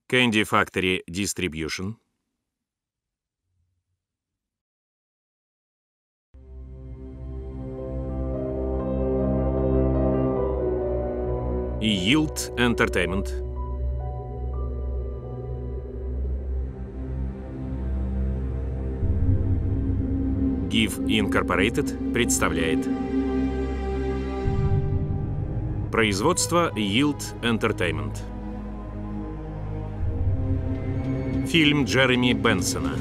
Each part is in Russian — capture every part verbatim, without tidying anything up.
Candy Factory Distribution. Yield Entertainment. Give Incorporated представляет. Производство Yield Entertainment. Фильм Джереми Бенсона.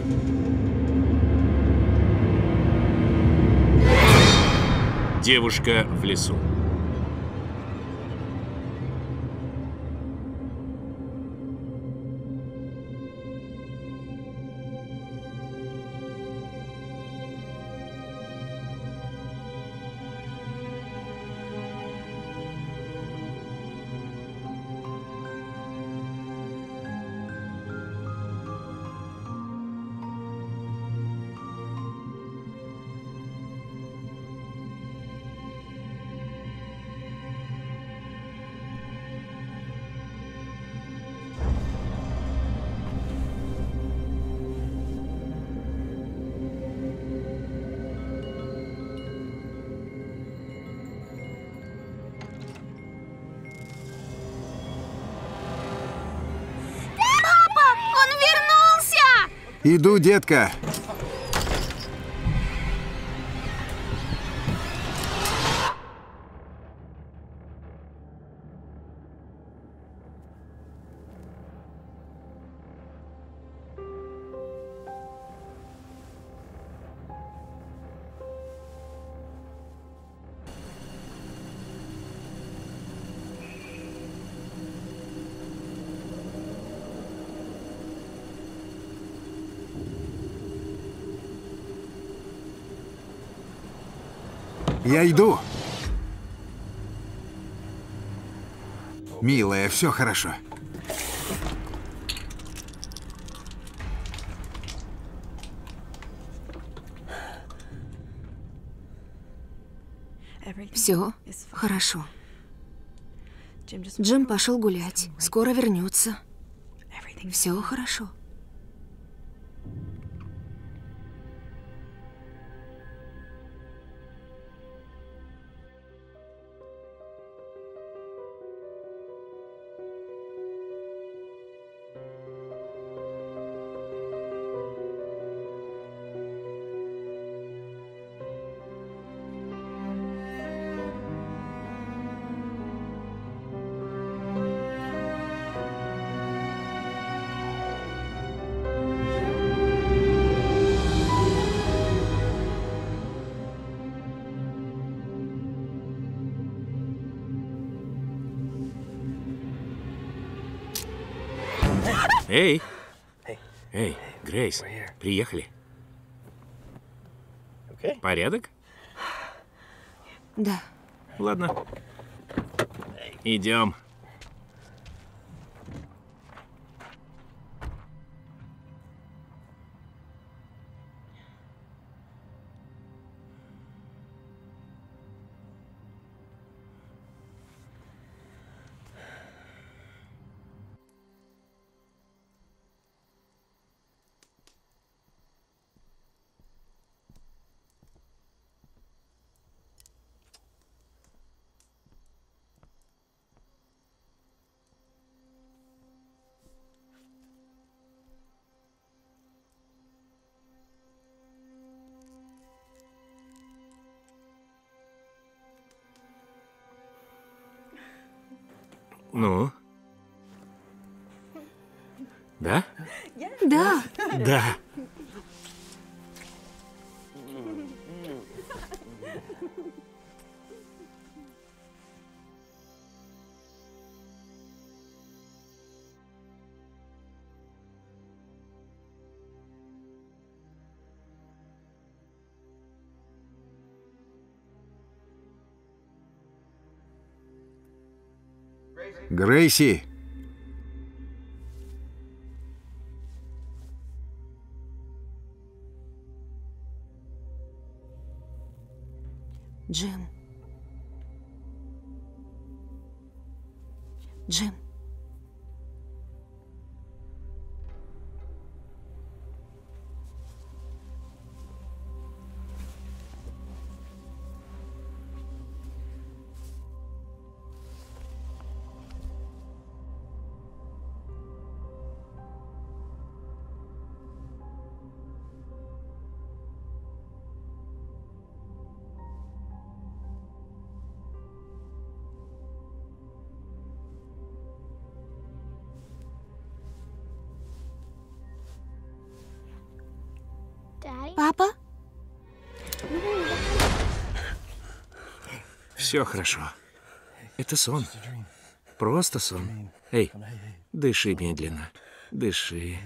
Девушка в лесу. Иду, детка. Я иду. Милая, все хорошо. Все хорошо. Джим пошел гулять. Скоро вернется. Все хорошо. Эй! Эй, Грейс, приехали. Порядок? Да. Ладно. Идем. Ну? Да? Да. Да. Грейси. Джим. Джим. Папа? Все хорошо. Это сон. Просто сон. Эй, дыши медленно. Дыши.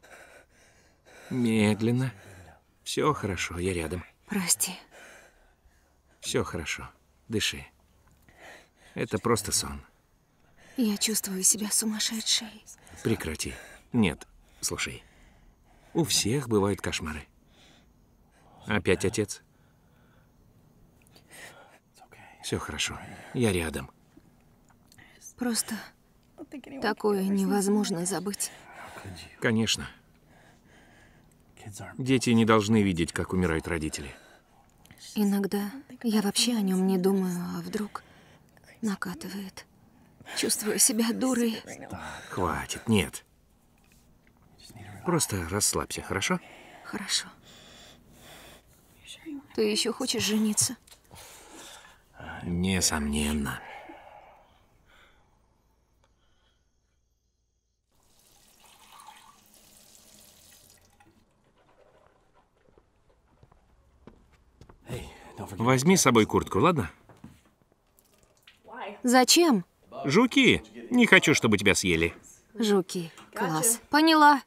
Медленно. Все хорошо, я рядом. Прости. Все хорошо. Дыши. Это просто сон. Я чувствую себя сумасшедшей. Прекрати. Нет, слушай. У всех бывают кошмары. Опять отец? Все хорошо. Я рядом. Просто такое невозможно забыть. Конечно. Дети не должны видеть, как умирают родители. Иногда я вообще о нем не думаю, а вдруг накатывает. Чувствую себя дурой. Хватит, нет. Просто расслабься, хорошо? Хорошо. Ты еще хочешь жениться? Несомненно. Возьми с собой куртку, ладно? Зачем? Жуки! Не хочу, чтобы тебя съели. Жуки. Класс. Поняла.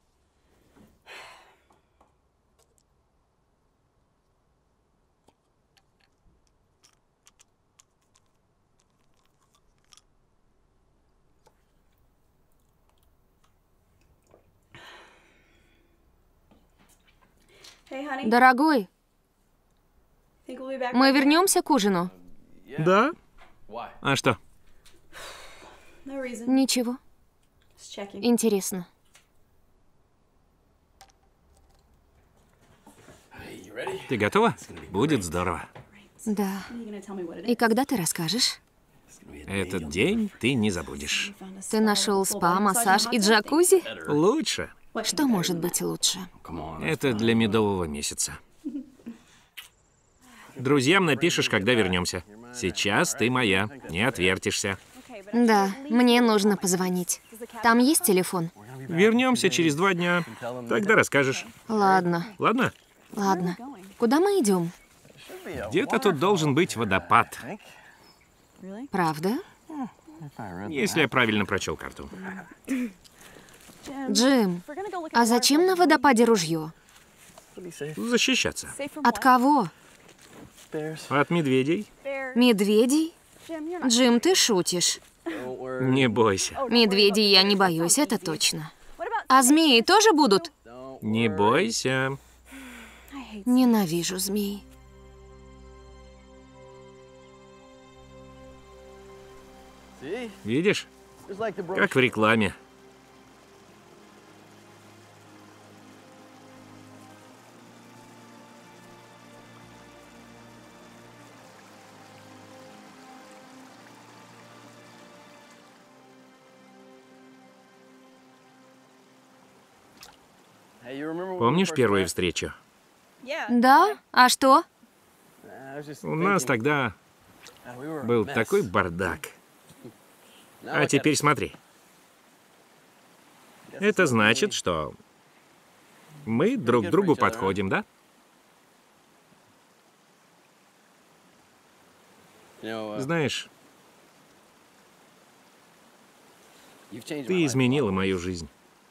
Дорогой, мы вернемся к ужину? Да? А что? Ничего. Интересно. Ты готова? Будет здорово. Да. И когда ты расскажешь? Этот день ты не забудешь. Ты нашел спа, массаж и джакузи? Лучше. Что может быть лучше? Это для медового месяца. Друзьям напишешь, когда вернемся. Сейчас ты моя, не отвертишься. Да, мне нужно позвонить. Там есть телефон? Вернемся через два дня. Тогда расскажешь. Ладно, Ладно? ладно. Куда мы идем? Где-то тут должен быть водопад. Правда? Если я правильно прочел карту. Джим, а зачем на водопаде ружье? Защищаться. От кого? От медведей? Медведей? Джим, ты шутишь. Не бойся. Медведей я не боюсь, это точно. А змеи тоже будут? Не бойся. Ненавижу змей. Видишь? Как в рекламе. Помнишь первую встречу? Да? А что? У нас тогда был такой бардак. А теперь смотри. Это значит, что мы друг к другу подходим, да? Знаешь, ты изменила мою жизнь.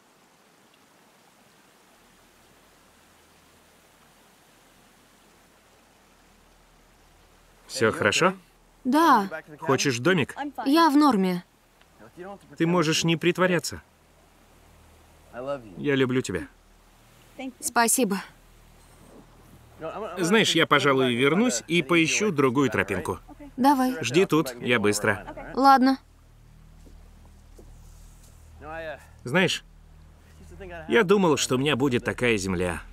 Все хорошо? Да, Хочешь домик? я в норме. Ты можешь не притворяться. Я люблю тебя. Спасибо. Знаешь, я, пожалуй, вернусь и поищу другую тропинку. Давай. Жди тут, я быстро. Ладно. Знаешь, я думал, что у меня будет такая земля.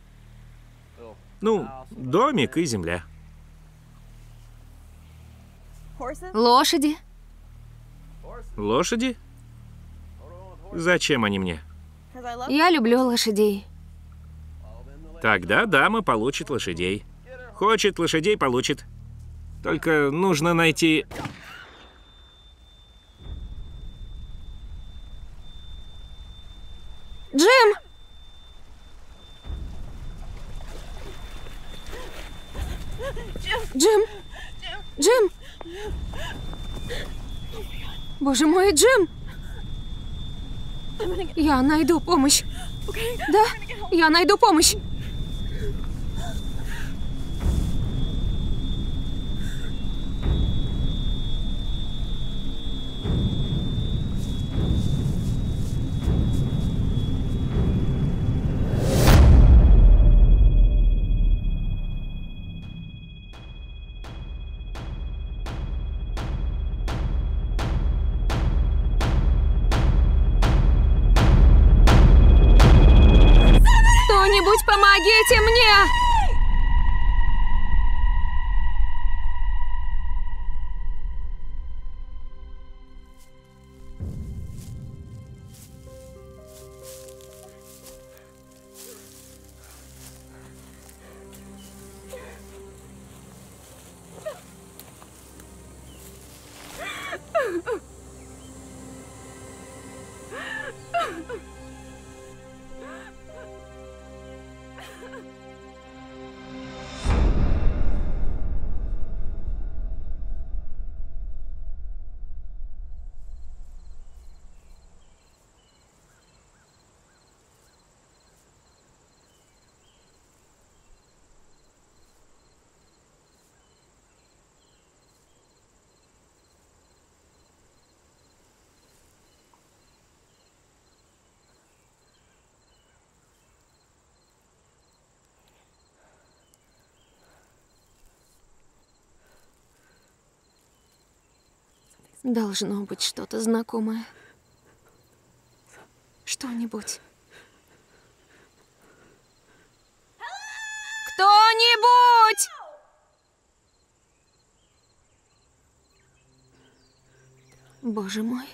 Ну, домик и земля. Лошади? Лошади? Зачем они мне? Я люблю лошадей. Тогда дама получит лошадей. Хочет лошадей, получит. Только нужно найти... Джим! Боже мой, Джим! Я найду помощь. Да, я найду помощь. Кто-нибудь помогите мне! Должно быть что-то знакомое. Что-нибудь. Кто-нибудь! Боже мой.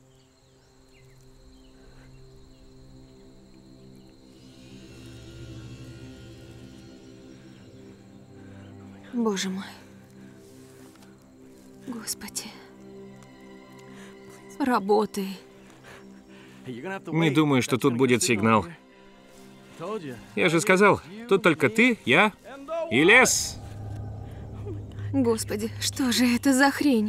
Боже мой. Господи. Работай. Не думаю, что тут будет сигнал. Я же сказал, тут только ты, я и лес. Господи, что же это за хрень?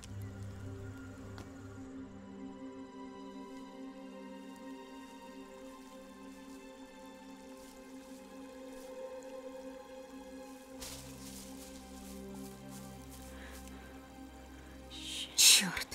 Черт.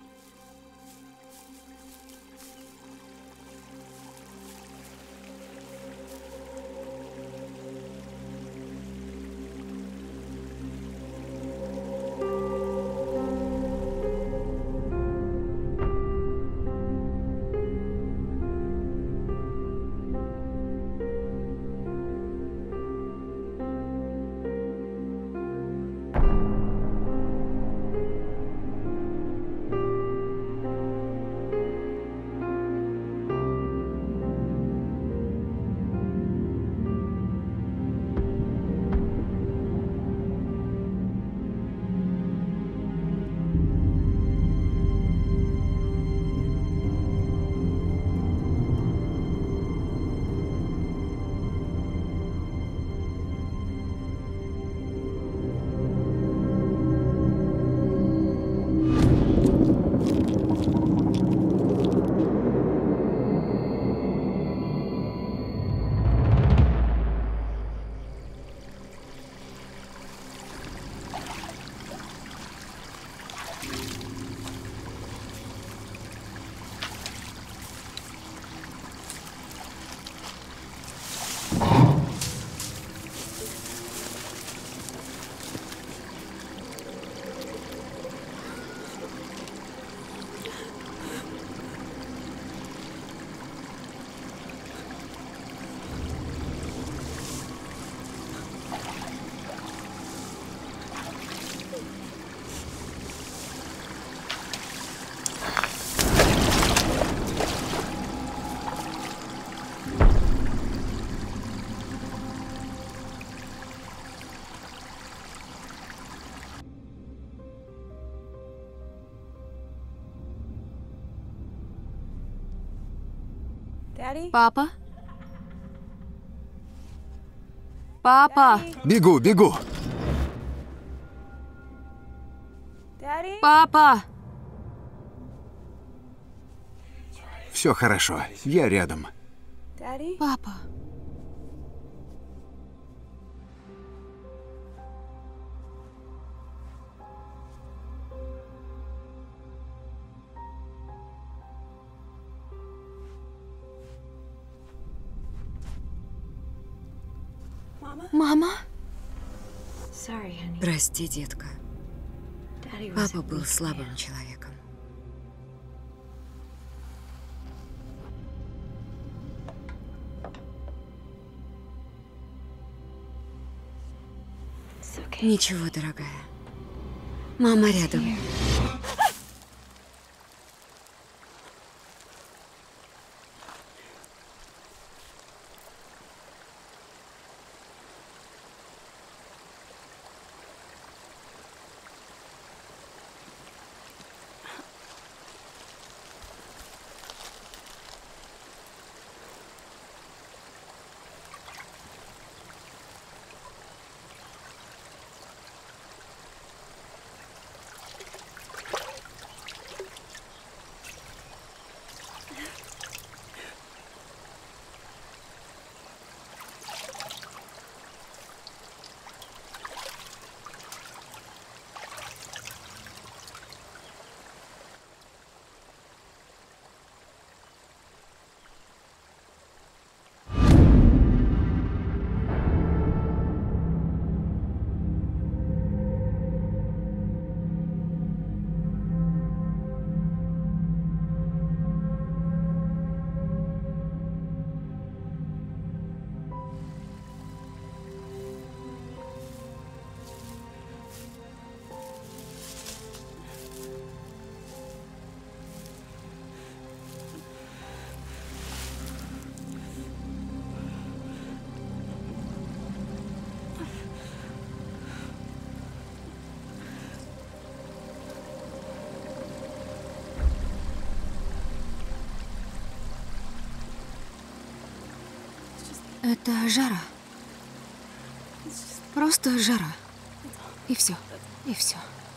Папа? Папа! Бегу, бегу. Папа! Все хорошо. Я рядом. Папа. Мама? Прости, детка. Папа был слабым человеком. Ничего, дорогая. Мама рядом. Это жара. Просто жара. И все. И все.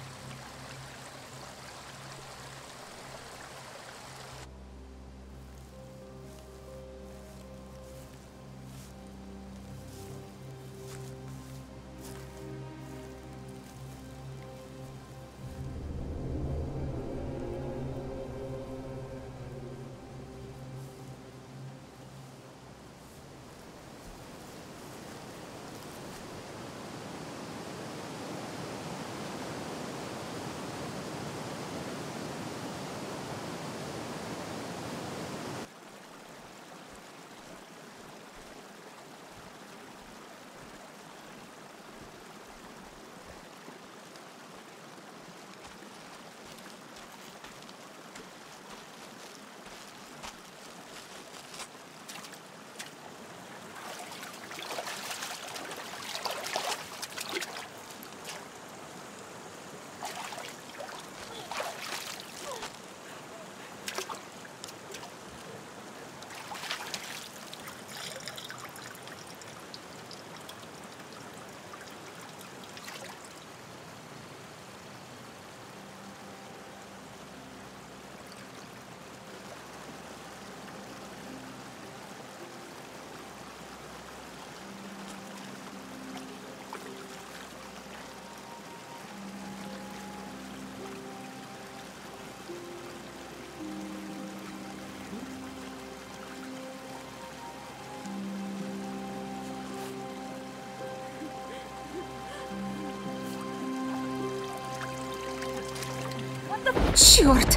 Черт!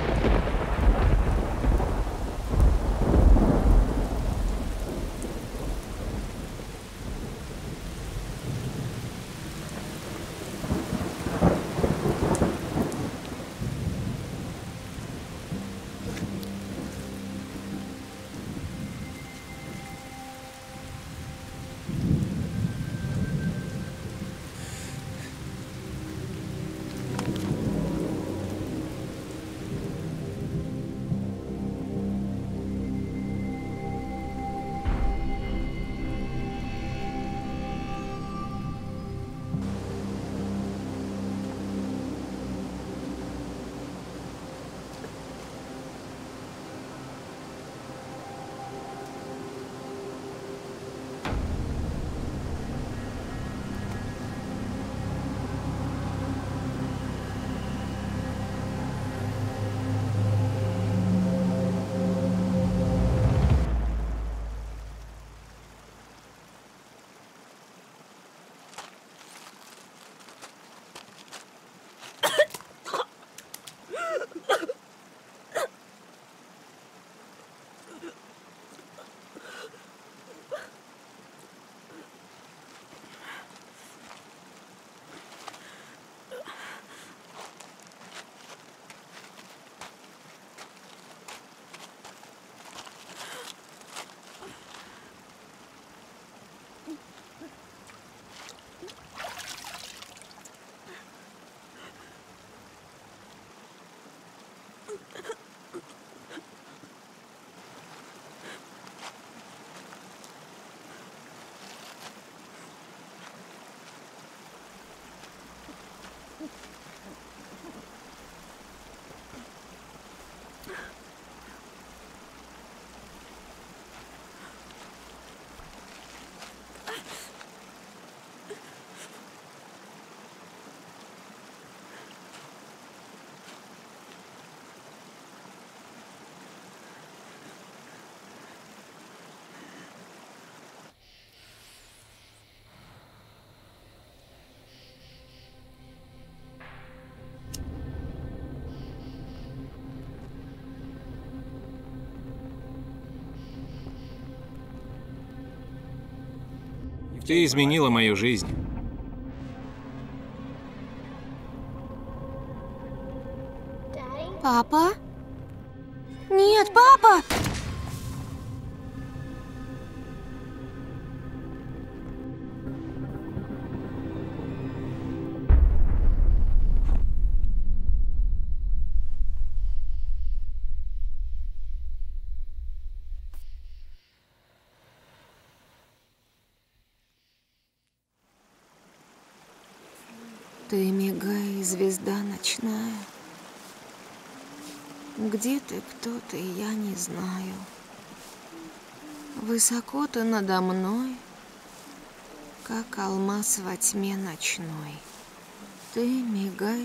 Ты изменила мою жизнь. Папа? Нет, папа! Ты мигай, звезда ночная. Где ты, кто ты, я не знаю. Высоко ты надо мной, как алмаз во тьме ночной. Ты мигай.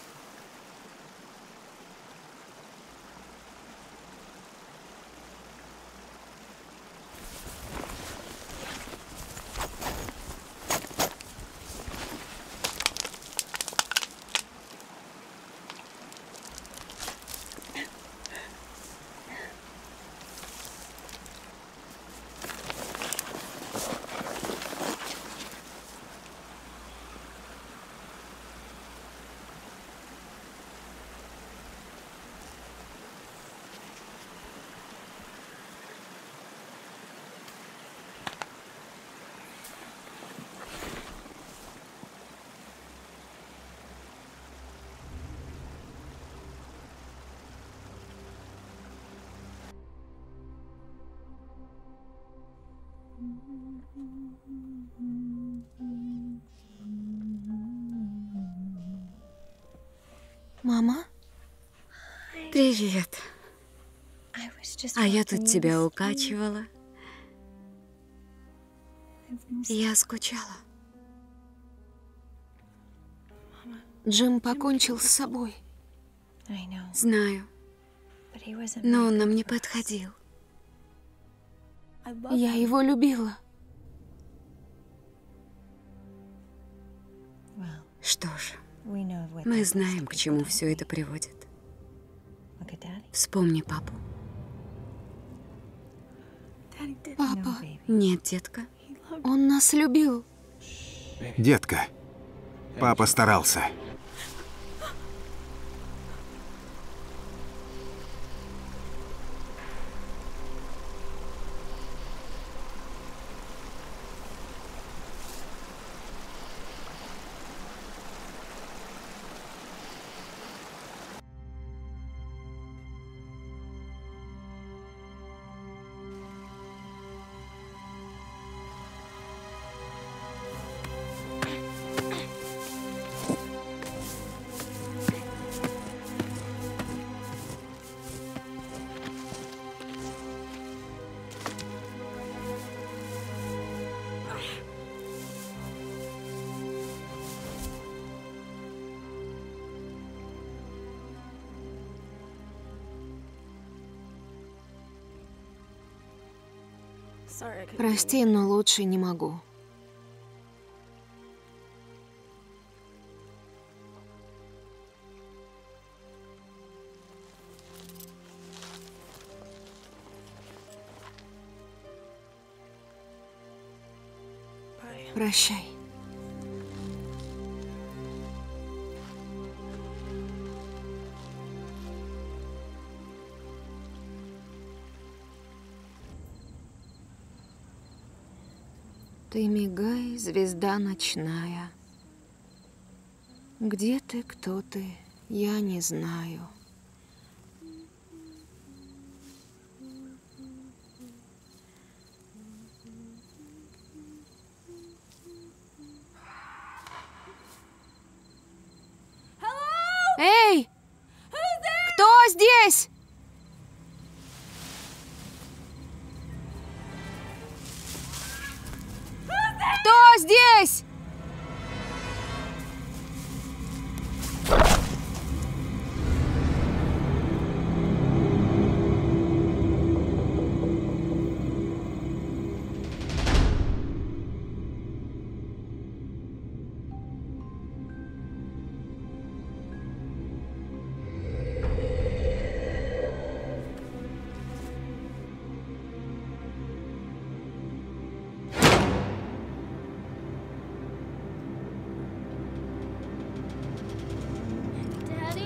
Мама? Привет. А я тут тебя укачивала. Я скучала. Джим покончил с собой. Знаю. Но он нам не подходил. Я его любила. Что ж, мы знаем, к чему все это приводит. Вспомни папу. Папа. Нет, детка. Он нас любил. Детка, папа старался. Прости, но лучше не могу. Прощай. Ты мигай, звезда ночная. Где ты, кто ты, я не знаю. Эй! Кто здесь? Кто здесь?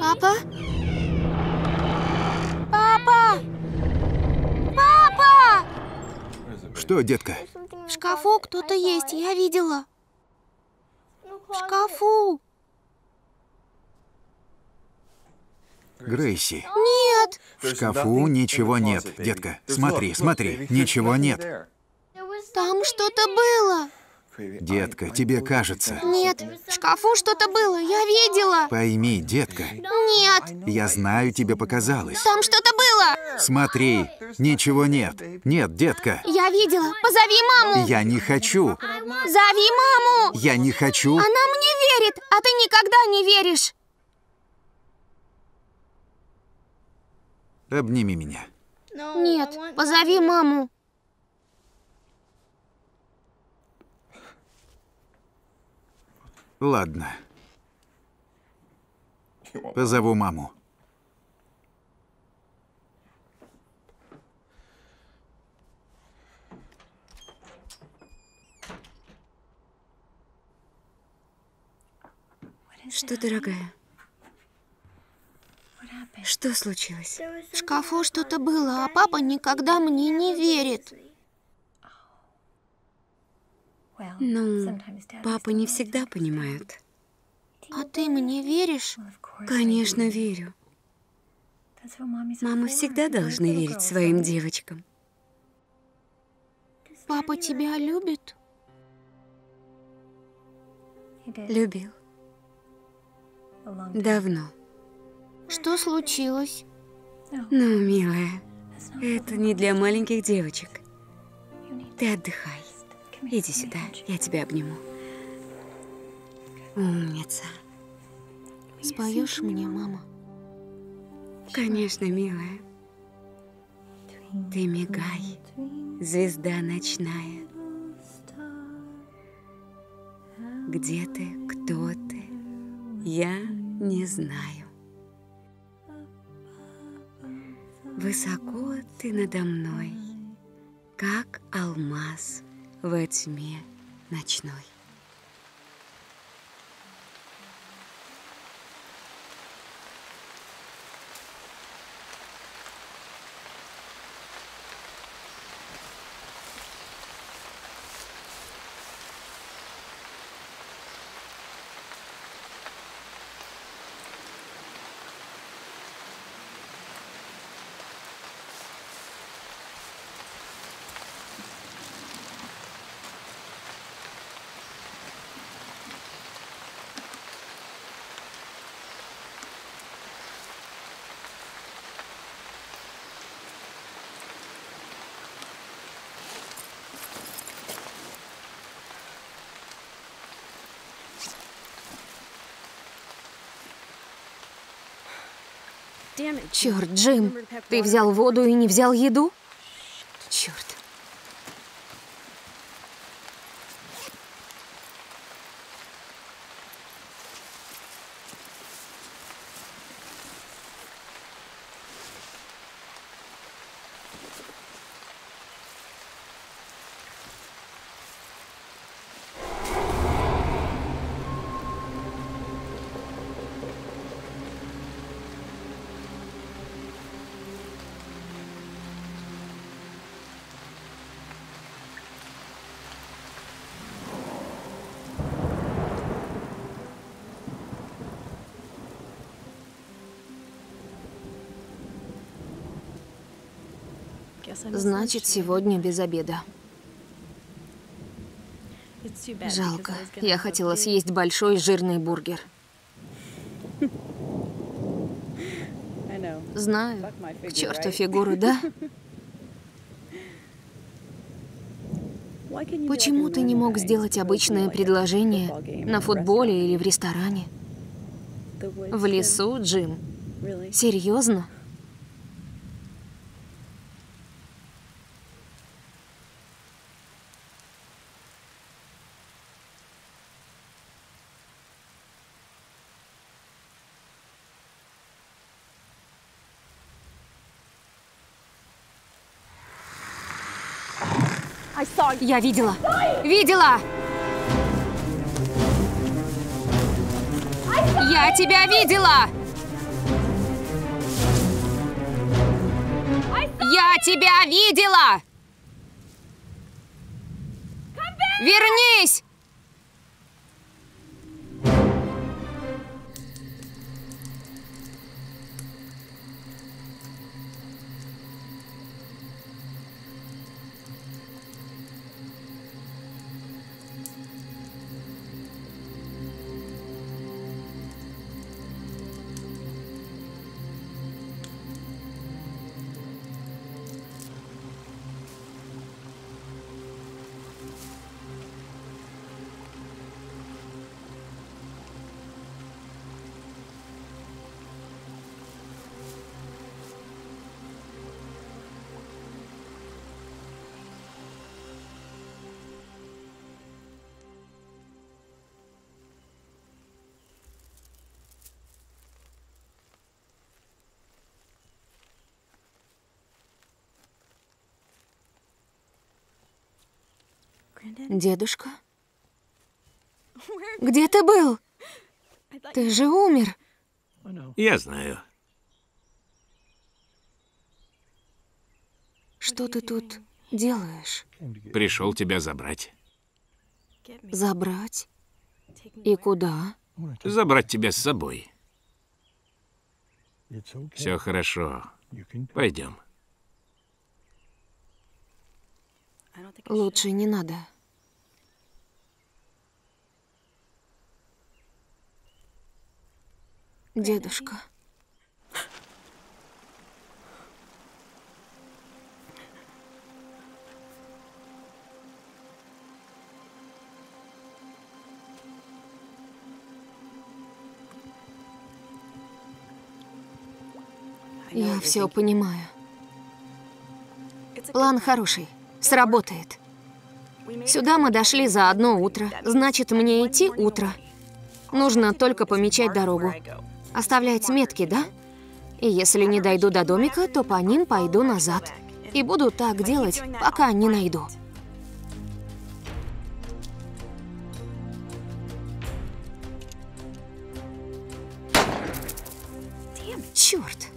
Папа? Папа! Папа! Что, детка? В шкафу кто-то есть, я видела. В шкафу. Грейси, Нет. в шкафу ничего нет, детка. Смотри, смотри, ничего нет. Там что-то было. Детка, тебе кажется. Нет, в шкафу что-то было, я видела. Пойми, детка, Нет, я знаю, тебе показалось. там что-то было. Смотри, ничего нет. Нет, детка, Я видела. Позови маму. я не хочу. Зови маму. Я не хочу. Она мне верит, а ты никогда не веришь. Обними меня. Нет, позови маму. Ладно. Позову маму. Что, дорогая? Что случилось? В шкафу что-то было, а папа никогда мне не верит. Ну, папы не всегда понимают. А ты мне веришь? Конечно, верю. Мамы всегда должны верить своим девочкам. Папа тебя любит? Любил. Давно. Что случилось? Ну, милая, это не для маленьких девочек. Ты отдыхай. Иди сюда, я тебя обниму. Умница. Споешь мне, мама? Конечно, милая. Ты мигай, звезда ночная. Где ты, кто ты, я не знаю. Высоко ты надо мной, как алмаз во тьме ночной. Черт, Джим, ты взял воду и не взял еду? Черт. Значит, сегодня без обеда. Жалко. Я хотела съесть большой жирный бургер. Знаю. К черту фигуру, да? Почему ты не мог сделать обычное предложение на футболе или в ресторане? В лесу, Джим? Серьезно? Я видела! Видела! Я тебя видела! Я тебя видела! Вернись! Дедушка? Где ты был? Ты же умер. Я знаю. Что ты тут делаешь? Пришел тебя забрать. Забрать? И куда? Забрать тебя с собой. Все хорошо. Пойдем. Лучше не надо. Дедушка. Я все понимаю. План хороший. Сработает. Сюда мы дошли за одно утро. Значит, мне идти утро. Нужно только помечать дорогу. Оставлять метки, да? И если не дойду до домика, то по ним пойду назад. И буду так делать, пока не найду. Черт!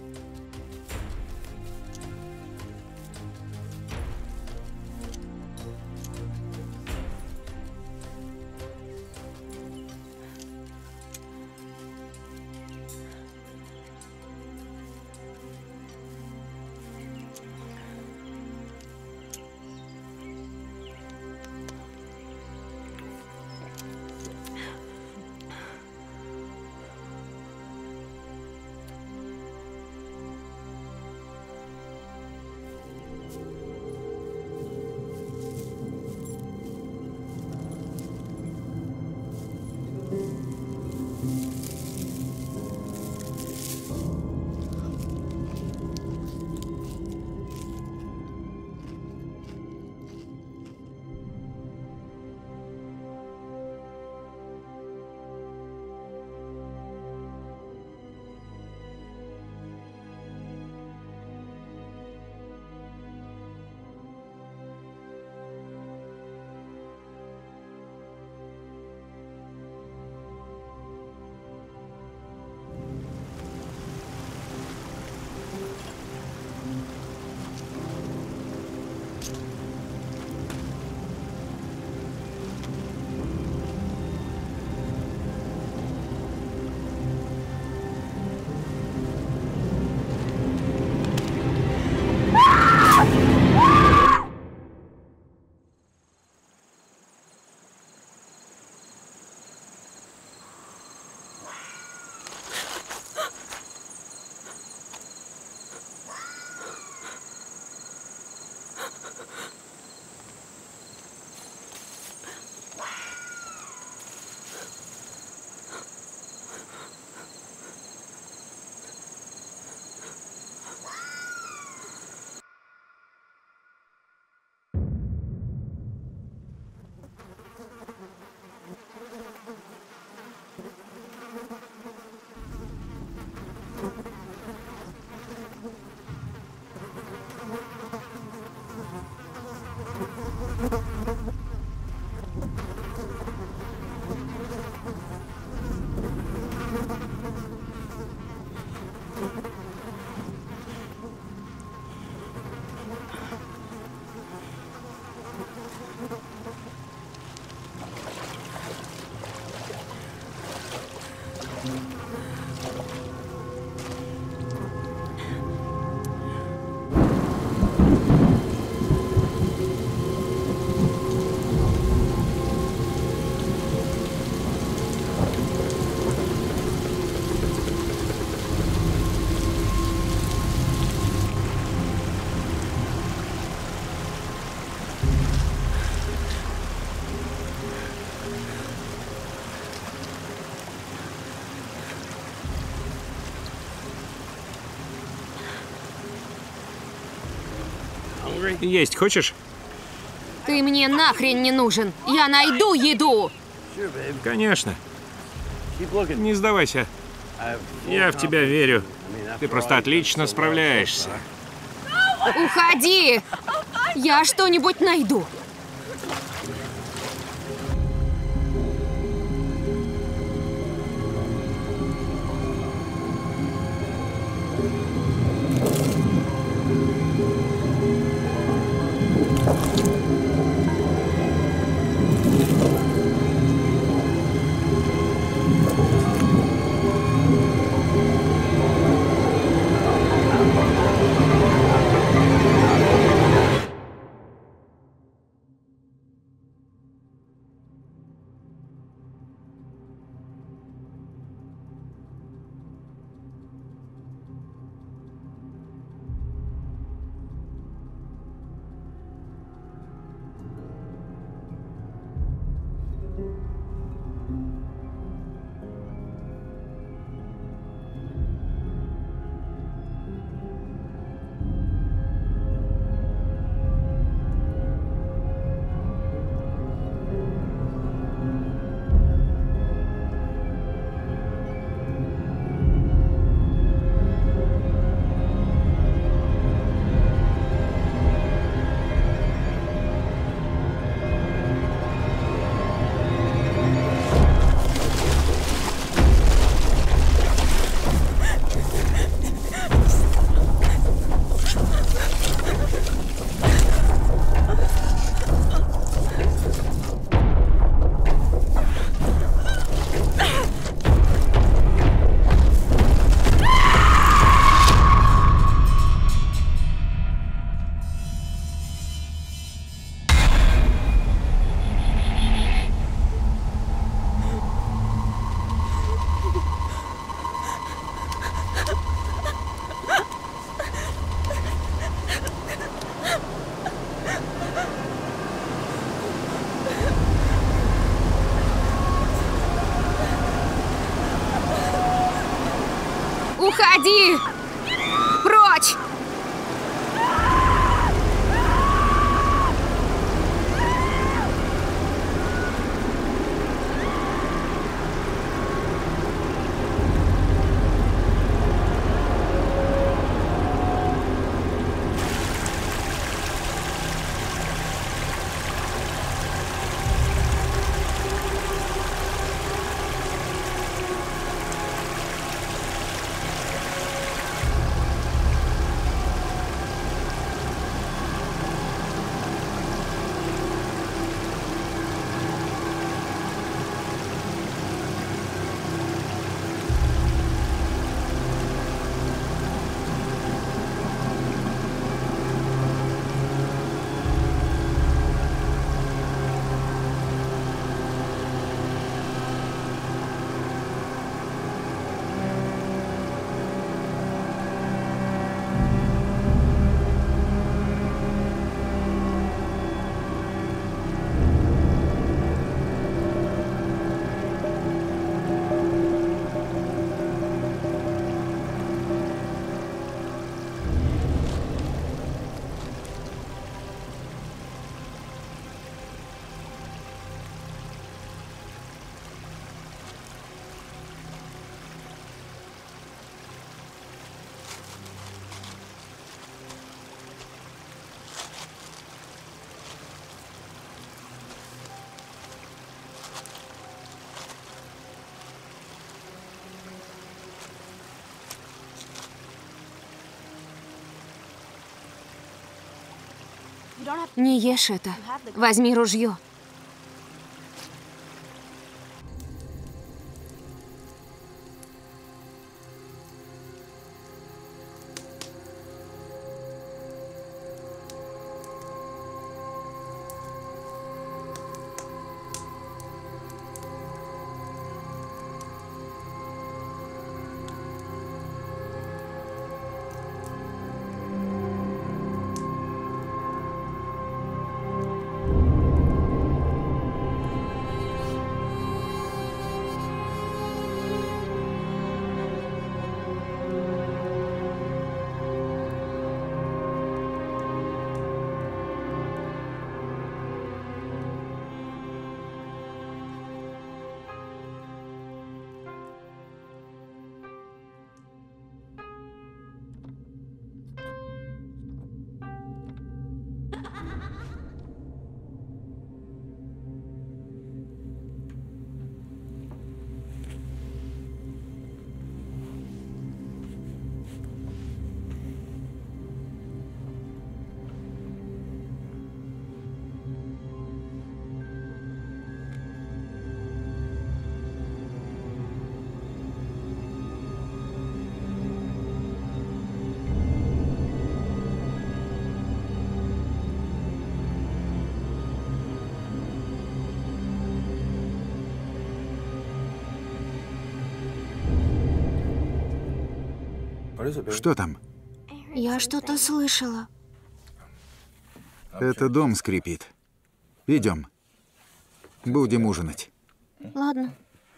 Есть хочешь? Ты мне нахрен не нужен. Я найду еду. Конечно. Не сдавайся. Я в тебя верю. Ты просто отлично справляешься. Уходи! Я что-нибудь найду. Уходи! Прочь! Не ешь это. Возьми ружье. Что там? Я что-то слышала. Это дом скрипит. Идем. Будем ужинать. Ладно.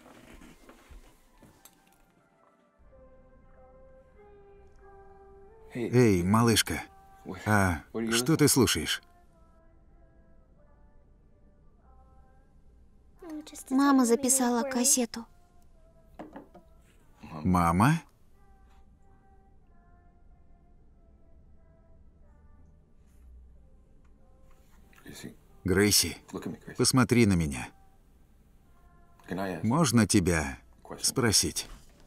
Эй, малышка, а что ты слушаешь? Мама записала кассету. Мама? Грейси, посмотри на меня. Можно тебя спросить?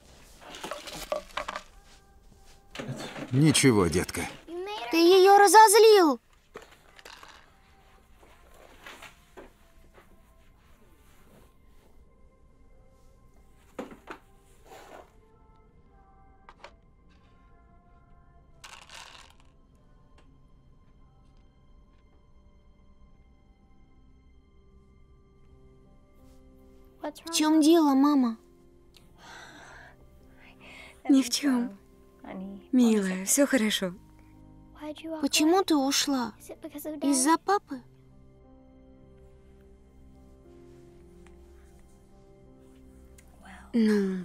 Ничего, детка. Ты ее разозлил. В чем дело, мама? Ни в чем. Милая, все хорошо. Почему ты ушла? Из-за папы? Ну,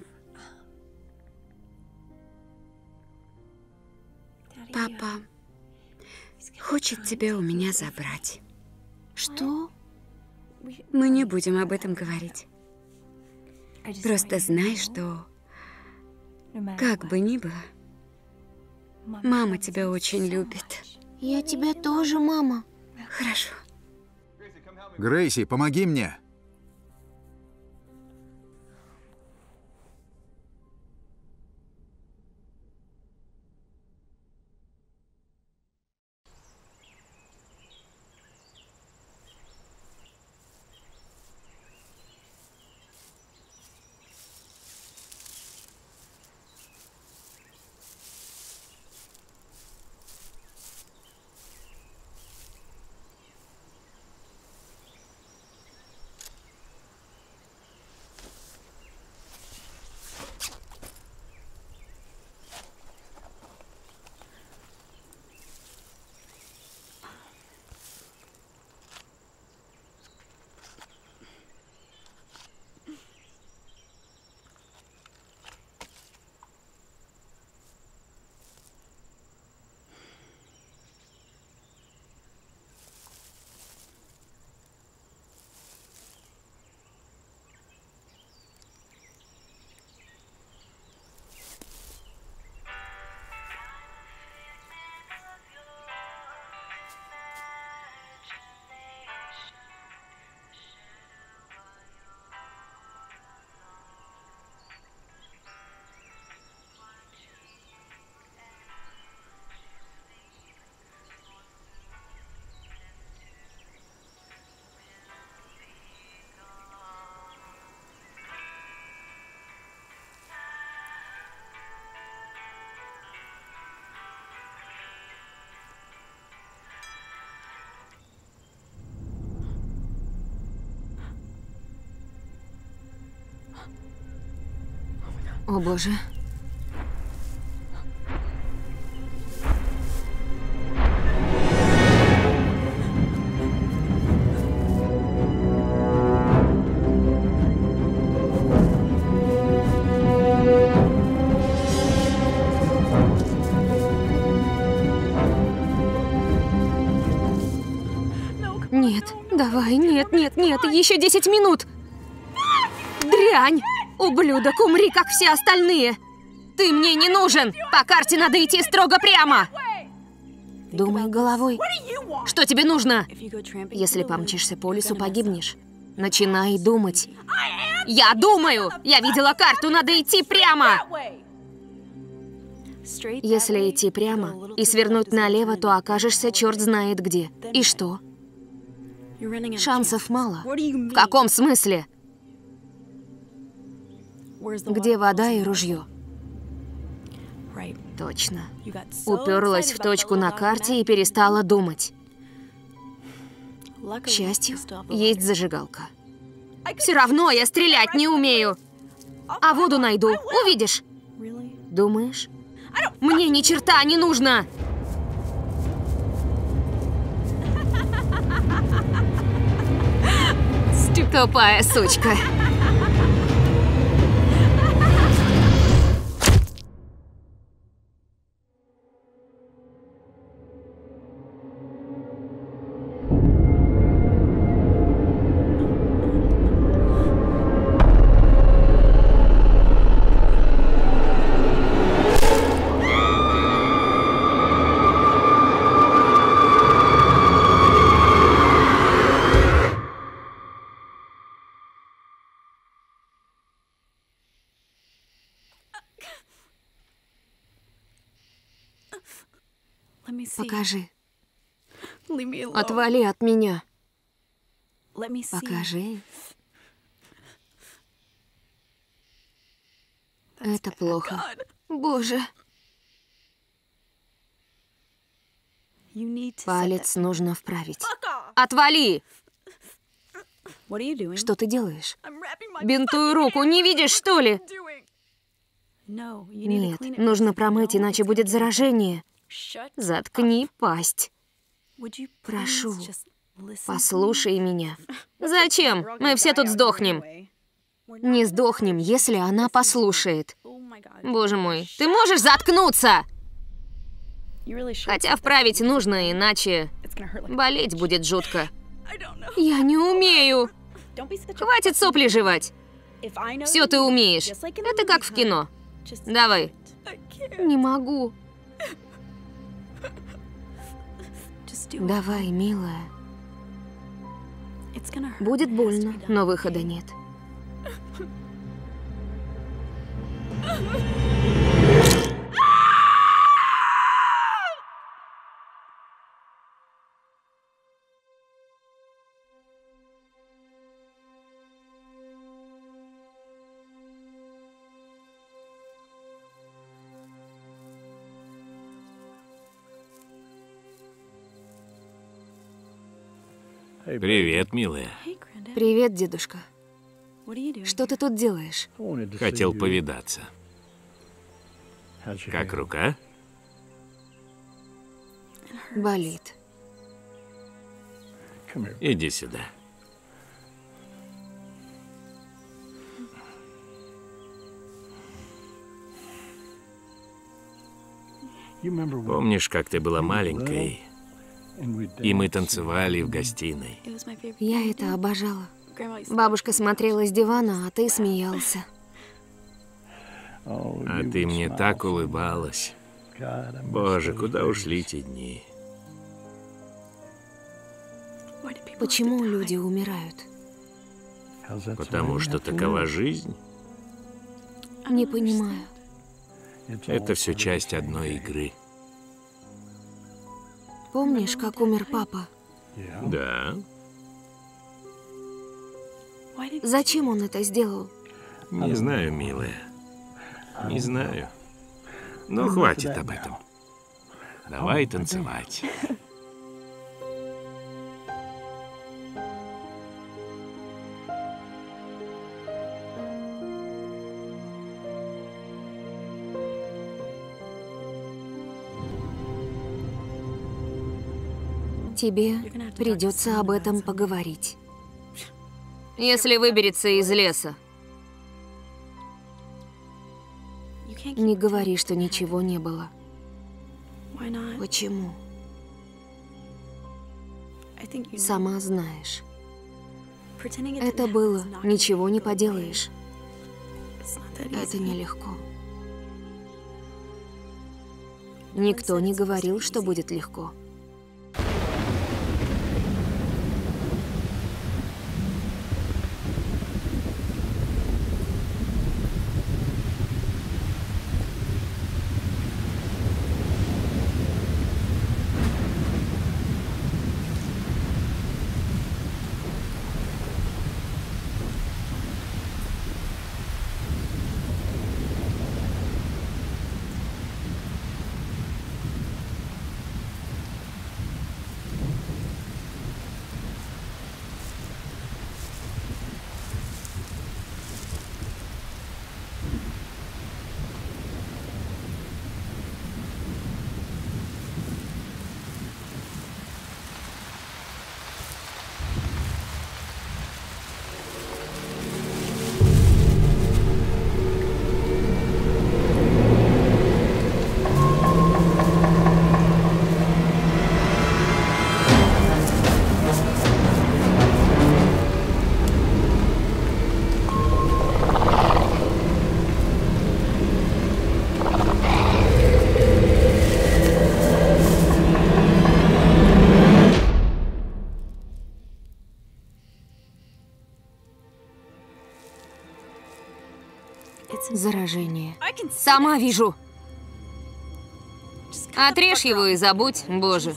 папа хочет тебя у меня забрать. Что? Мы не будем об этом говорить. Просто знай, что, как бы ни было, мама тебя очень любит. Я тебя тоже, мама. Хорошо. Грейси, помоги мне. О, боже. Нет, давай, нет, нет, нет, еще десять минут. Дрянь! Ублюдок, умри, как все остальные. Ты мне не нужен. По карте надо идти строго прямо. Думай головой. Что тебе нужно? Если помчишься по лесу, погибнешь. Начинай думать. Я думаю! Я видела карту, надо идти прямо! Если идти прямо и свернуть налево, то окажешься черт знает где. И что? Шансов мало. В каком смысле? Где вода и ружье? Точно. Уперлась в точку на карте и перестала думать. К счастью, есть зажигалка. Все равно я стрелять не умею. А воду найду, увидишь. Думаешь? Мне ни черта не нужно. Тупая сучка. Покажи. Отвали от меня. Покажи. Это плохо. Боже. Палец нужно вправить. Отвали! Что ты делаешь? Бинтую руку, не видишь, что ли? Нет, нужно промыть, иначе будет заражение. Заткни пасть. Прошу, послушай меня. Зачем? Мы все тут сдохнем. Не сдохнем, если она послушает. Боже мой, ты можешь заткнуться? Хотя вправить нужно, иначе болеть будет жутко. Я не умею. Хватит сопли жевать. Все ты умеешь. Это как в кино. Давай. Не могу. Давай, милая. Будет больно, но выхода нет. Привет, милая. Привет, дедушка. Что ты тут делаешь? Хотел повидаться. Как рука? Болит. Иди сюда. Помнишь, как ты была маленькой, и мы танцевали в гостиной? Я это обожала. Бабушка смотрела с дивана, а ты смеялся. А ты мне так улыбалась. Боже, куда ушли те дни? Почему люди умирают? Потому что такова жизнь. Не понимаю. Это все часть одной игры. Помнишь, как умер папа? Да. Зачем он это сделал? Не знаю, милая. Не знаю. Но хватит об этом. Давай танцевать. Тебе придется об этом поговорить. Если выберется из леса. Не говори, что ничего не было. Почему? Сама знаешь. Это было, ничего не поделаешь. Это нелегко. Никто не говорил, что будет легко. Заражение. Сама вижу. Отрежь его и забудь, боже.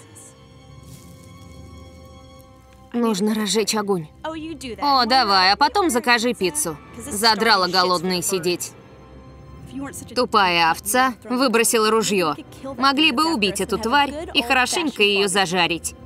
Нужно разжечь огонь. О, давай, а потом закажи пиццу. Задрала голодной сидеть. Тупая овца выбросила ружье. Могли бы убить эту тварь и хорошенько ее зажарить.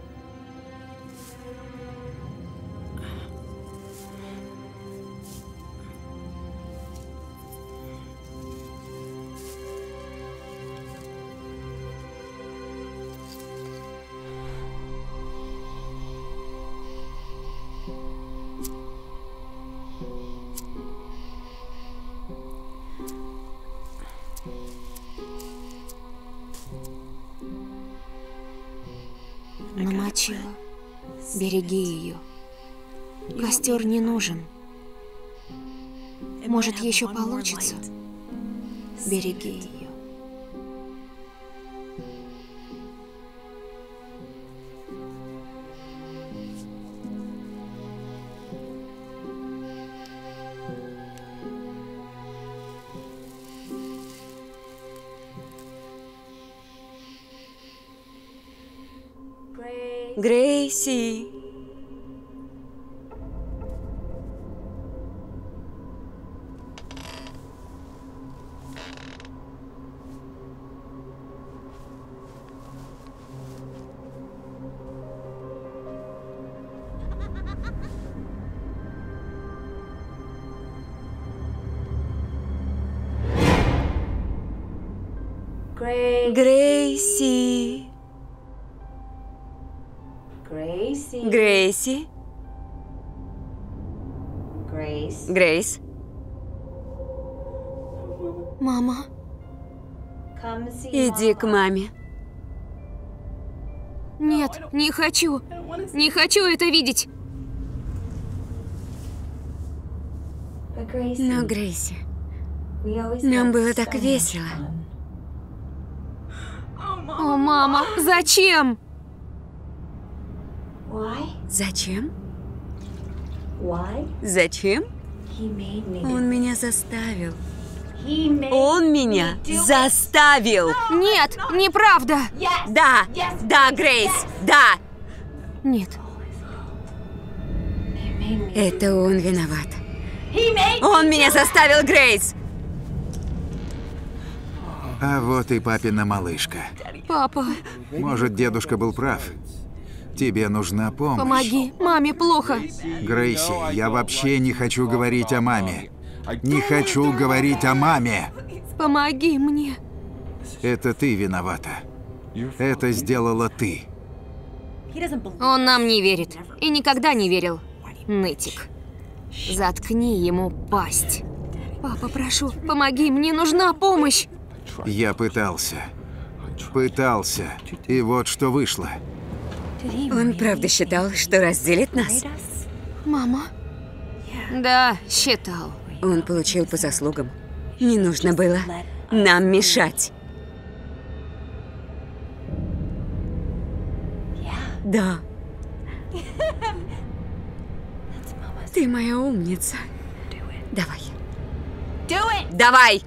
Намочила. Береги ее. Костер не нужен. Может, еще получится? Береги ее. Грейси. Грейси. Грейси. Грейс. Мама. Иди к маме. Нет, не хочу. Не хочу это видеть. Но, Грейси, нам было так весело. О, мама, зачем? Зачем? Зачем? Он меня заставил. Он меня заставил! Нет, неправда! Да, да, Грейс, да! Нет. Это он виноват. Он меня заставил, Грейс! А вот и папина малышка. Папа. Может, дедушка был прав. Тебе нужна помощь. Помоги, маме плохо. Грейси, я вообще не хочу говорить о маме. Не хочу говорить о маме. Помоги мне. Это ты виновата. Это сделала ты. Он нам не верит. И никогда не верил. Нытик. Заткни ему пасть. Папа, прошу, помоги, мне нужна помощь. Я пытался. Пытался. И вот что вышло. Он правда считал, что разделит нас? Мама? Да, считал. Он получил по заслугам. Не нужно было нам мешать. Да. Ты моя умница. Давай. Давай!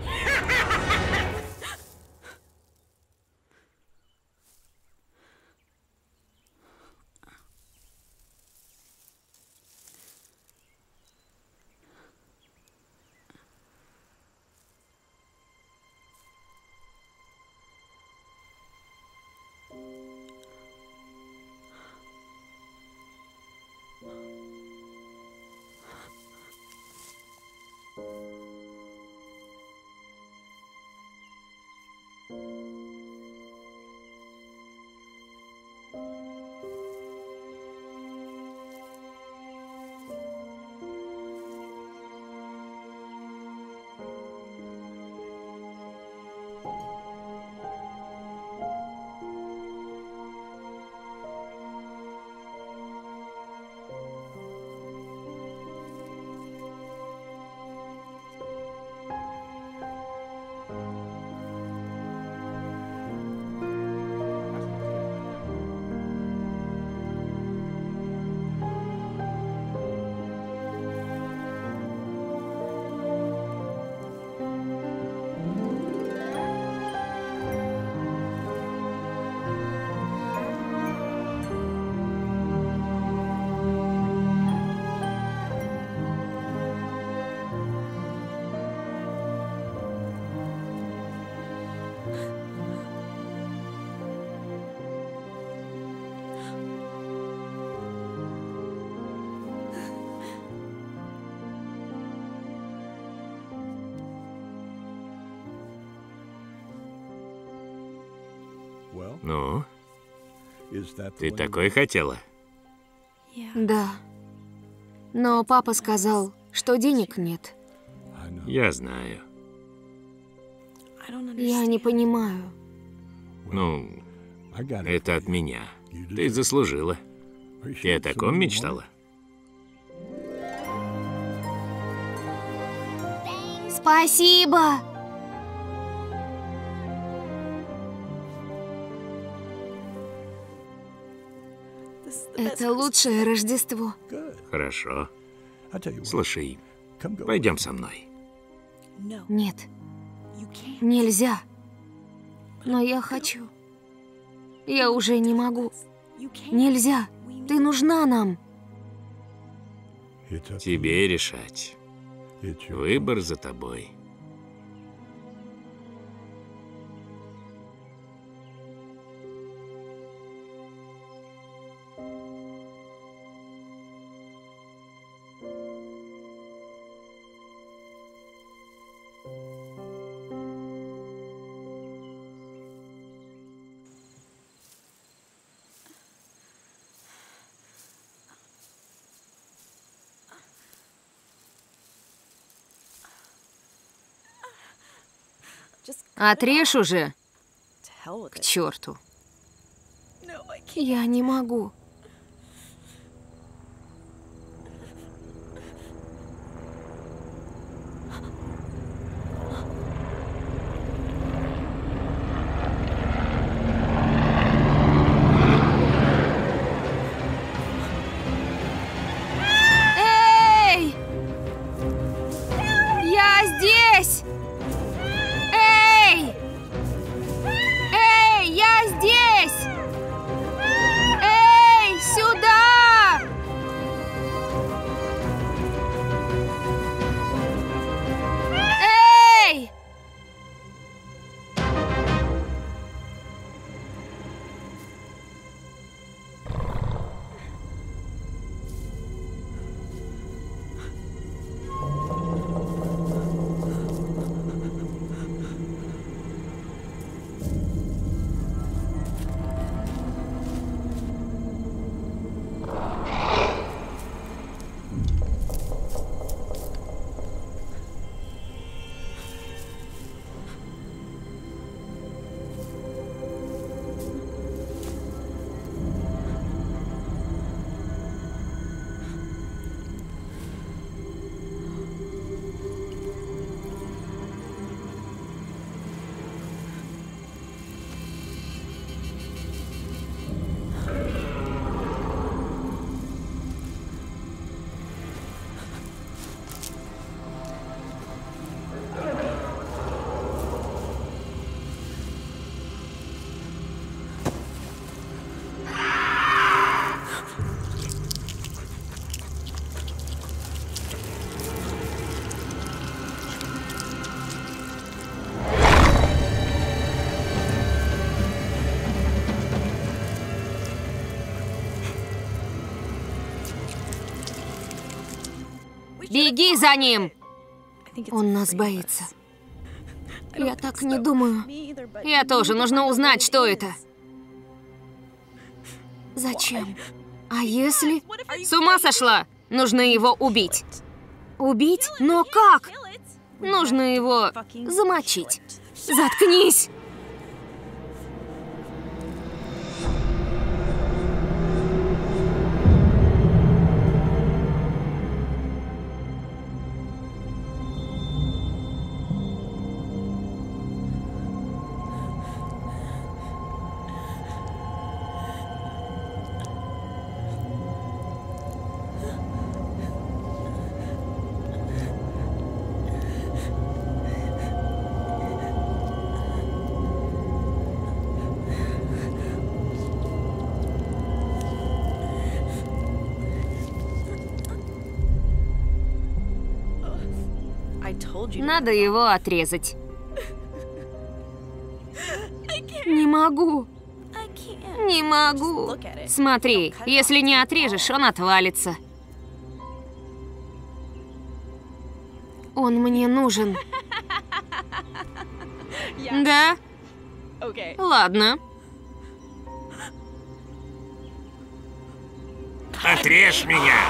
Ну, ты такой хотела? Да. Но папа сказал, что денег нет. Я знаю. Я не понимаю. Ну, это от меня. Ты заслужила. Ты о таком мечтала? Спасибо! Это лучшее Рождество. Хорошо. Слушай, пойдем со мной. Нет, нельзя. Но я хочу. Я уже не могу. Нельзя. Ты нужна нам. Тебе решать. Выбор за тобой. Отрежь уже. К черту. Я не могу. Эй! Я здесь! Эй! Эй, я здесь! Эй! Беги за ним! Он нас боится. Я так не думаю. Я тоже. Нужно узнать, что это. Зачем? А если... С ума сошла! Нужно его убить. Убить? Но как? Нужно его замочить. Заткнись! Надо его отрезать. Не могу. Не могу. Смотри, если не отрежешь, он отвалится. Он мне нужен. Да? Ладно. Отрежь меня!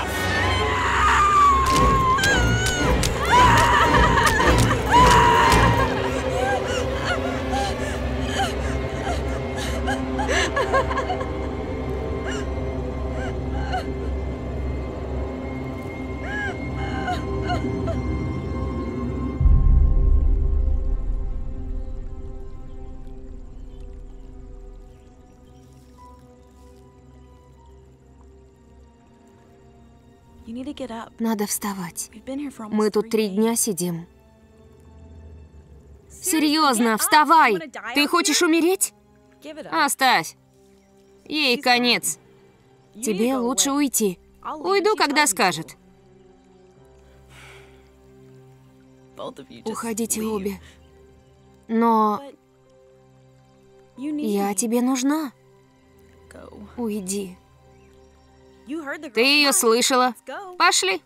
Надо вставать. Мы тут три дня сидим. Серьезно, вставай! Ты хочешь умереть? Оставь. Ей конец. Тебе лучше уйти. Уйду, когда скажет. Уходите обе. Но я тебе нужна. Уйди. Ты ее слышала. Пошли.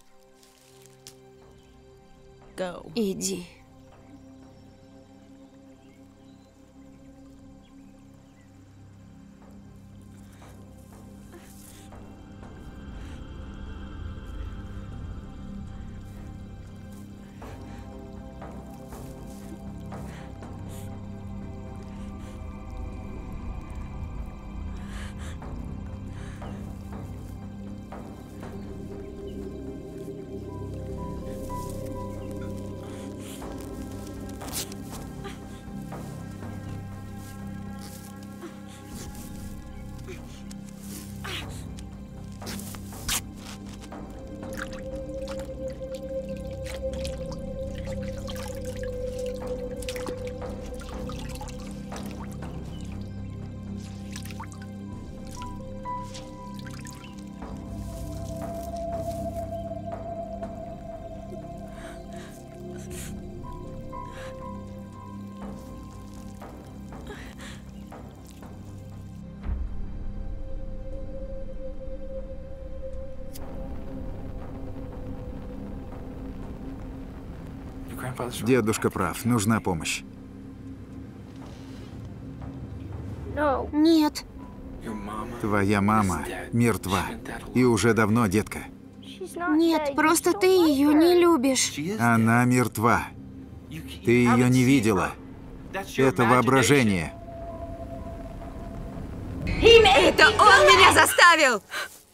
Иди. Дедушка прав, нужна помощь. Нет. Твоя мама мертва. И уже давно, детка. Нет, просто ты ее не любишь. Она мертва. Ты ее не видела. Это воображение. Это он меня заставил!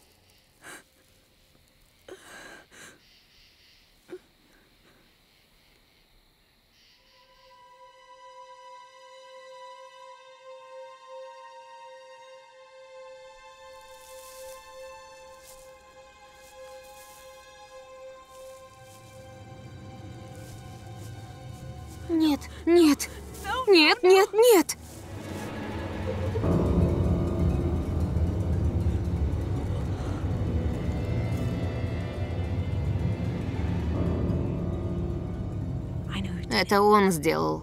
Нет, нет, нет, нет, нет. Это он сделал.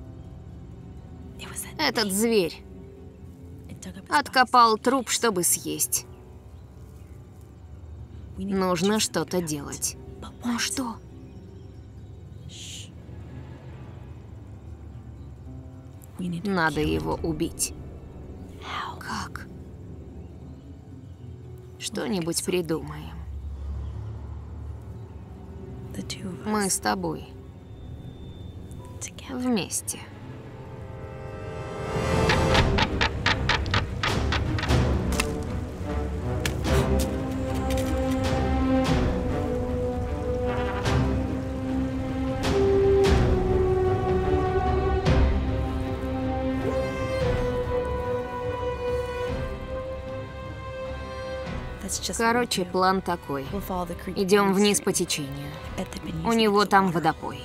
Этот зверь откопал труп, чтобы съесть. Нужно что-то делать. Ну что? Надо его убить. Как? Что-нибудь придумаем. Мы с тобой. Вместе. Короче, план такой. Идем вниз по течению. У него там водопой.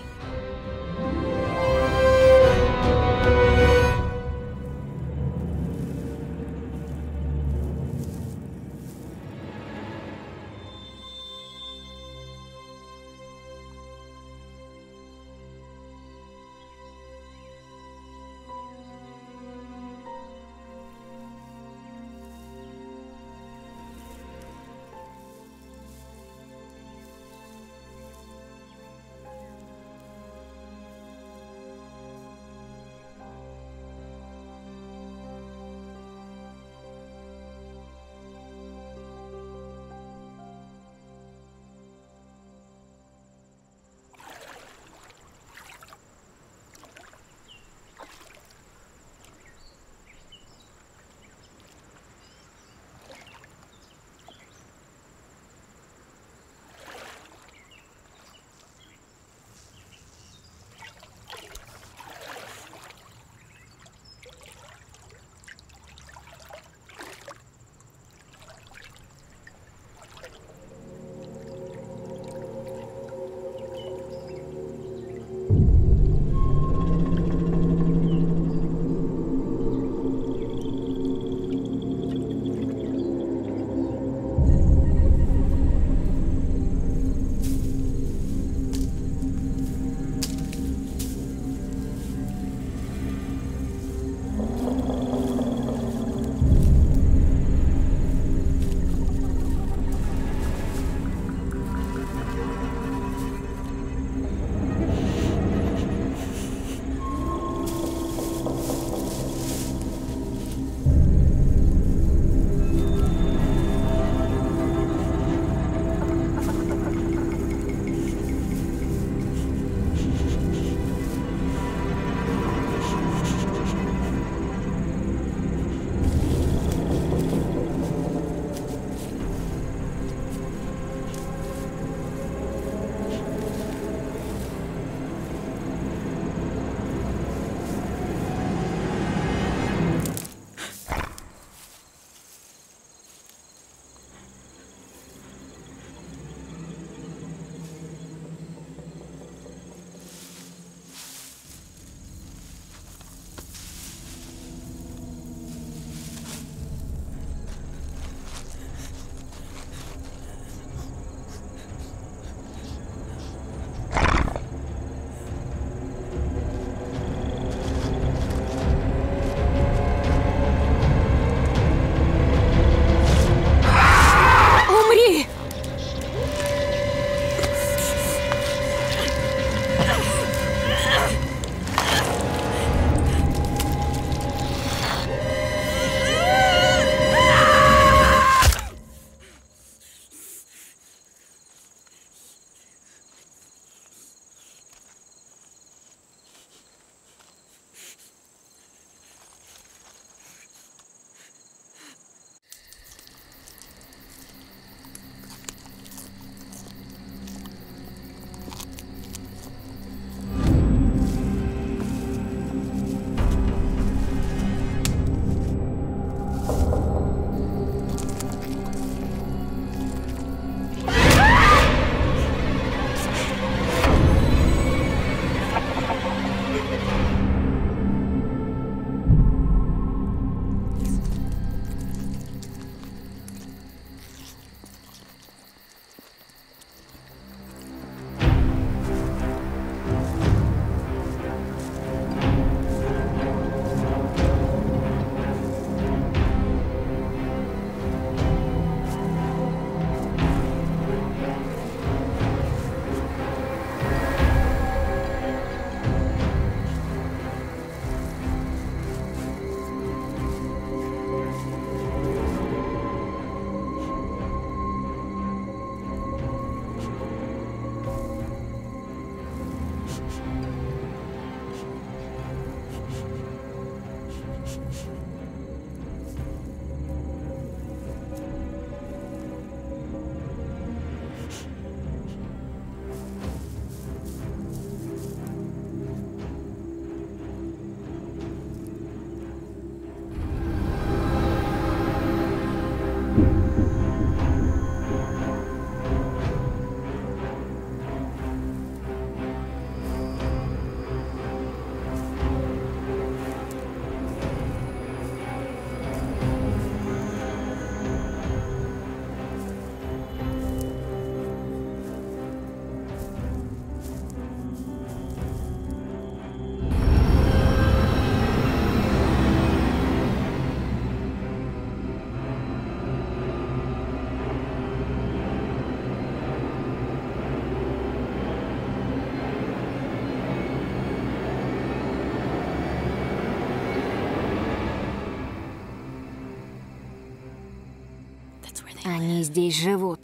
здесь живут.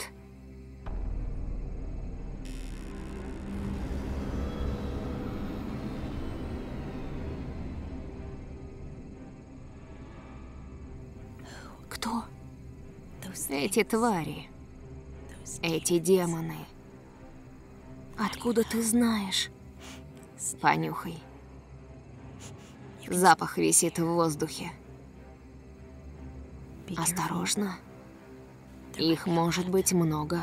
Кто? Эти твари. Эти демоны. Откуда ты знаешь? Понюхай. Запах висит в воздухе. Осторожно. Их может быть много.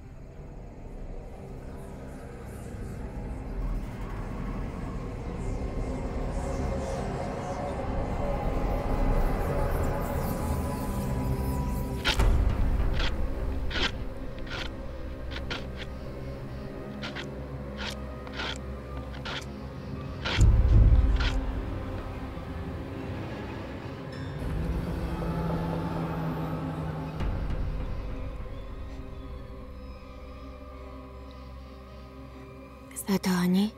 Это они?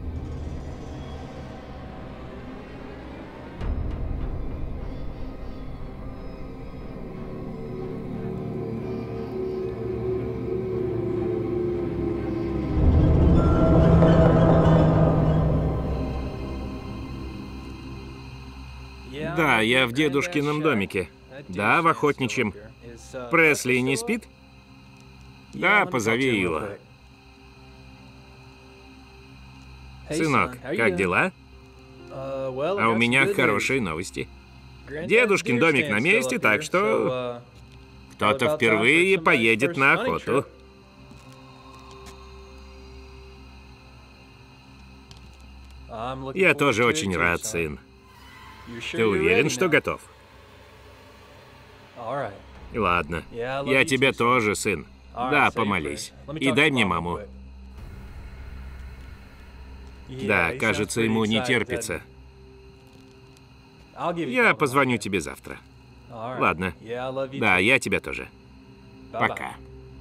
Да, я в дедушкином домике. Да, в охотничьем. Пресли не спит? Да, позови его. Сынок, как дела? А у меня хорошие новости. Дедушкин домик на месте, так что кто-то впервые поедет на охоту. Я тоже очень рад, сын. Ты уверен, что готов? Ладно. Я тебе тоже, сын. Да, помолись. И дай мне маму. Да, кажется, ему не терпится. Я позвоню тебе завтра. Ладно. Да, я тебя тоже. Пока.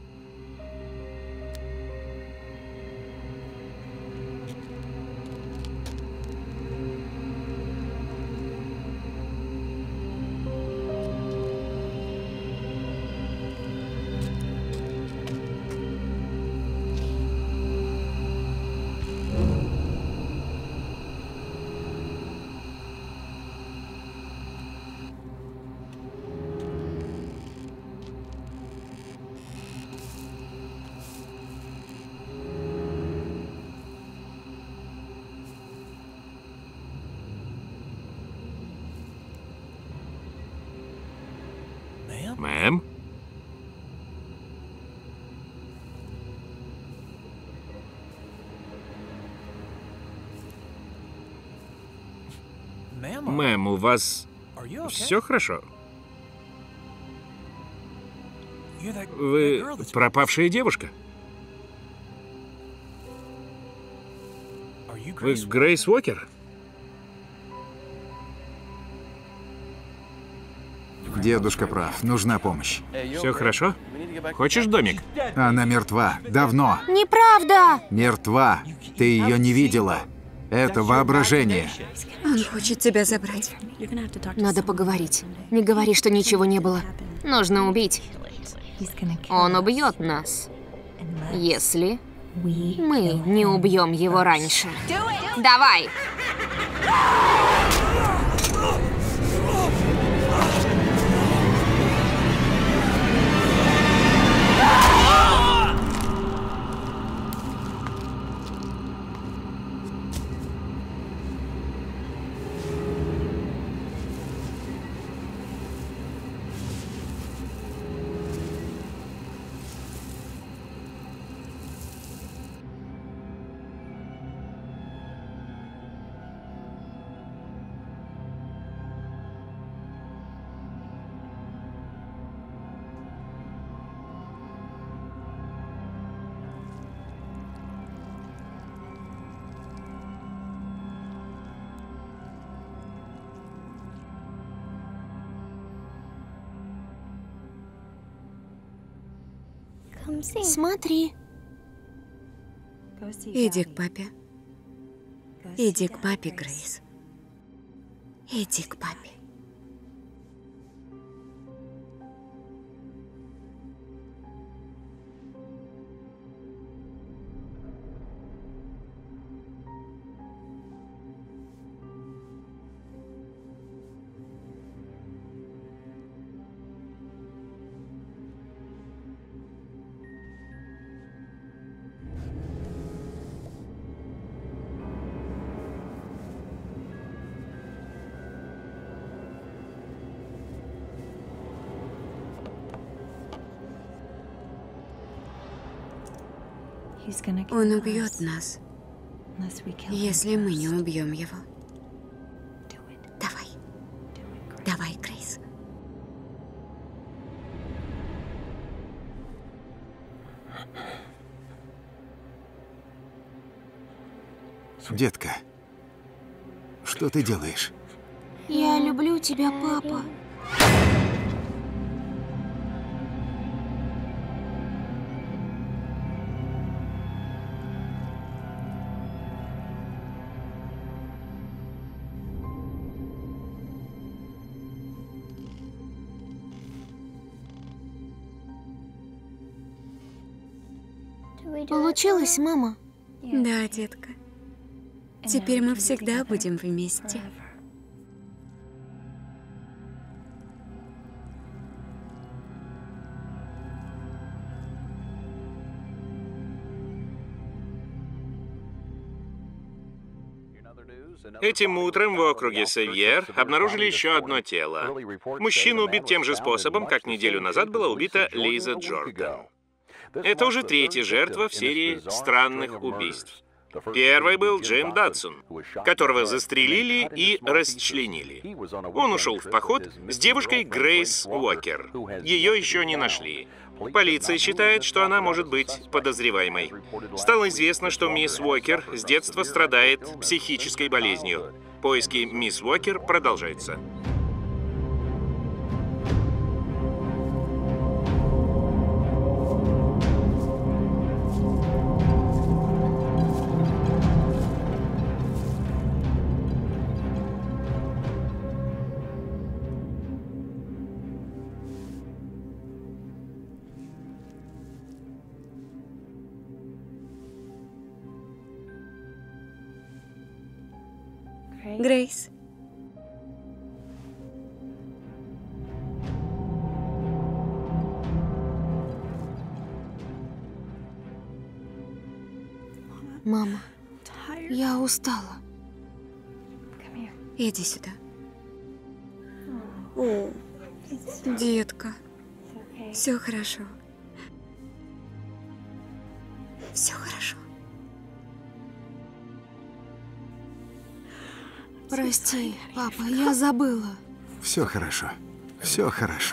Мэм? Мэм, у вас все хорошо? Вы пропавшая девушка? Вы Грейс Уокер? Дедушка прав, нужна помощь. Все хорошо? Хочешь домик? Она мертва. Давно. Неправда! Мертва. Ты ее не видела. Это воображение. Он хочет тебя забрать. Надо поговорить. Не говори, что ничего не было. Нужно убить. Он убьет нас, если мы не убьем его раньше. Давай! Смотри. Иди к папе. Иди к папе, Грейс. Иди к папе. Он убьет нас, если мы не убьем его. Давай. Давай, Грейс. Детка, что ты делаешь? Я люблю тебя, папа. Получилось, мама? Да, детка. Теперь мы всегда будем вместе. Этим утром в округе Севьер обнаружили еще одно тело. Мужчина убит тем же способом, как неделю назад была убита Лиза Джордан. Это уже третья жертва в серии странных убийств. Первый был Джим Дадсон, которого застрелили и расчленили. Он ушел в поход с девушкой Грейс Уокер. Ее еще не нашли. Полиция считает, что она может быть подозреваемой. Стало известно, что мисс Уокер с детства страдает психической болезнью. Поиски мисс Уокер продолжаются. Грейс. Мама, я устала. Иди сюда. О, детка. Все хорошо. Все хорошо. Прости, папа, я забыла. Все хорошо. Все хорошо.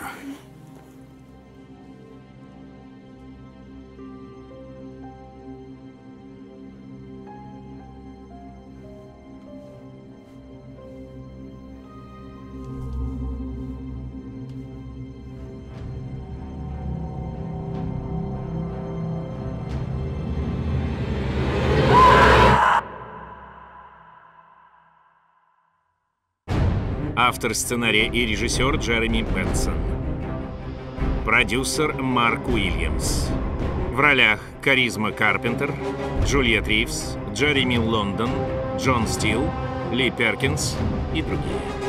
Автор сценария и режиссер Джереми Бенсон. Продюсер Марк Уильямс. В ролях Каризма Карпентер, Джульет Ривз, Джереми Лондон, Джон Стил, Ли Перкинс и другие.